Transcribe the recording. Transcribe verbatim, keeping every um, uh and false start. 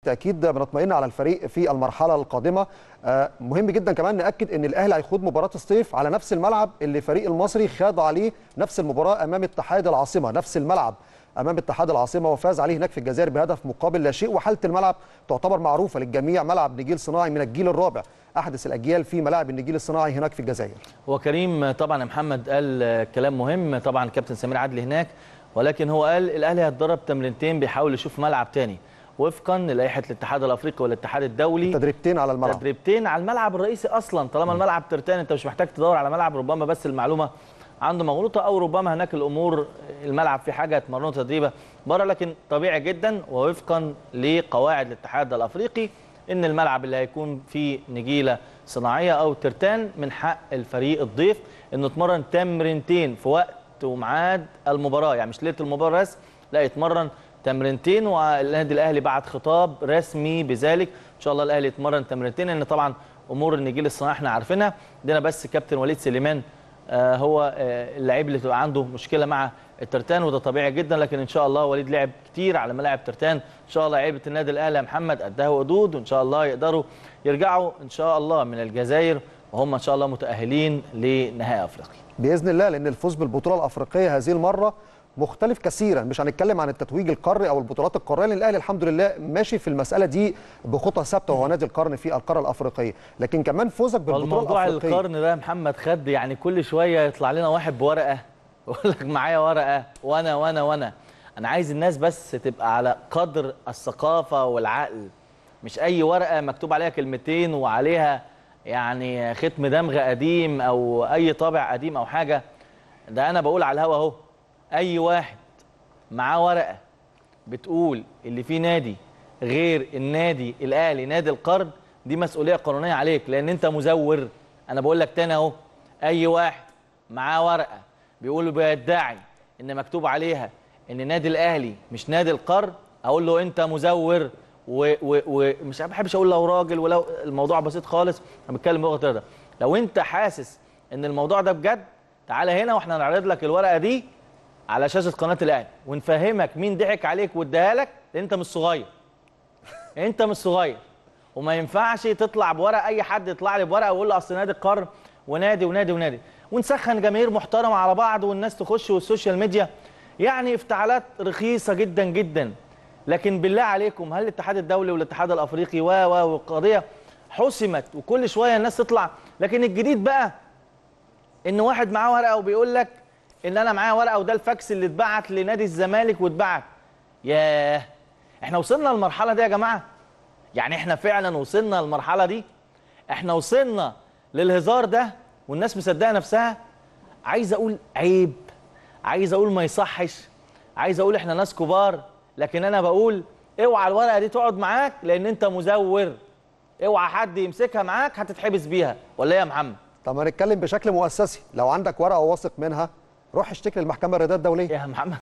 بالتأكيد بنطمئن على الفريق في المرحلة القادمة. مهم جدا كمان نأكد أن الأهلي هيخوض مباراة الصيف على نفس الملعب اللي الفريق المصري خاض عليه نفس المباراة أمام اتحاد العاصمة، نفس الملعب أمام اتحاد العاصمة وفاز عليه هناك في الجزائر بهدف مقابل لا شيء. وحالة الملعب تعتبر معروفة للجميع، ملعب نجيل صناعي من الجيل الرابع، أحدث الأجيال في ملاعب النجيل الصناعي هناك في الجزائر. وكريم طبعا محمد قال كلام مهم، طبعا كابتن سمير عدلي هناك، ولكن هو قال الأهلي هيتدرب تمرينتين بيحاول يشوف ملعب تاني وفقا للائحه الاتحاد الافريقي والاتحاد الدولي. تدريبتين على الملعب تدريبتين على الملعب الرئيسي اصلا، طالما الملعب ترتان انت مش محتاج تدور على ملعب. ربما بس المعلومه عنده مغلوطه، او ربما هناك الامور الملعب في حاجه يتمرنوا تدريبه بره، لكن طبيعي جدا ووفقا لقواعد الاتحاد الافريقي ان الملعب اللي هيكون فيه نجيله صناعيه او ترتان من حق الفريق الضيف انه يتمرن تمرينتين في وقت وميعاد المباراه، يعني مش ليله المباراه بس، لا يتمرن تمرينتين. والنادي الاهلي بعت خطاب رسمي بذلك، ان شاء الله الاهلي يتمرن تمرينتين، لان طبعا امور النجيل الصناعي احنا عارفينها. عندنا بس كابتن وليد سليمان آه هو آه اللاعب اللي تبقى عنده مشكله مع الترتان، وده طبيعي جدا، لكن ان شاء الله وليد لعب كتير على ملاعب ترتان. ان شاء الله لعيبه النادي الاهلي يا محمد قدها وقدود، وان شاء الله يقدروا يرجعوا ان شاء الله من الجزائر وهم ان شاء الله متاهلين لنهائي افريقيا باذن الله، لان الفوز بالبطوله الافريقيه هذه المره مختلف كثيرا. مش هنتكلم عن التتويج القاري او البطولات القاريه، لان الاهلي الحمد لله ماشي في المساله دي بخطى ثابته وهو نادي القرن في القاره الافريقيه، لكن كمان فوزك بالبطوله الموضوع الافريقيه. موضوع القرن ده يا محمد خد يعني كل شويه يطلع لنا واحد بورقه يقول لك معايا ورقه وانا وانا وانا انا عايز الناس بس تبقى على قدر الثقافه والعقل، مش اي ورقه مكتوب عليها كلمتين وعليها يعني ختم دمغ قديم او اي طابع قديم او حاجه. ده انا بقول على الهوا اهو، اي واحد معاه ورقه بتقول اللي فيه نادي غير النادي الاهلي نادي القرن، دي مسؤوليه قانونيه عليك، لان انت مزور. انا بقول لك تاني اهو، اي واحد معاه ورقه بيقول بيدعي ان مكتوب عليها ان النادي الاهلي مش نادي القرن، اقول له انت مزور. ومش بحبش اقول لو راجل ولو الموضوع بسيط خالص، انا بتكلم بلغه رضا. لو انت حاسس ان الموضوع ده بجد تعالى هنا واحنا نعرض لك الورقه دي على شاشه قناه الاهلي ونفهمك مين ضحك عليك واداها لك، لان انت مش صغير. انت مش صغير وما ينفعش تطلع بورقه. اي حد يطلع لي بورقه ويقول له اصل نادي القرن ونادي ونادي ونادي ونسخن جماهير محترمه على بعض والناس تخش والسوشيال ميديا، يعني افتعالات رخيصه جدا جدا. لكن بالله عليكم، هل الاتحاد الدولي والاتحاد الافريقي و و والقضيه حسمت وكل شويه الناس تطلع؟ لكن الجديد بقى ان واحد معاه ورقه وبيقول لك ان انا معايا ورقه وده الفاكس اللي اتبعت لنادي الزمالك واتبعت. ياه، احنا وصلنا للمرحله دي يا جماعه؟ يعني احنا فعلا وصلنا للمرحله دي؟ احنا وصلنا للهزار ده والناس مصدقه نفسها؟ عايز اقول عيب، عايز اقول ما يصحش، عايز اقول احنا ناس كبار، لكن انا بقول اوعى الورقه دي تقعد معاك لان انت مزور. اوعى حد يمسكها معاك هتتحبس بيها، ولا ايه يا محمد؟ طب هنتكلم بشكل مؤسسي، لو عندك ورقه واثق منها روح اشتكي للمحكمه الرياضيه الدوليه يا محمد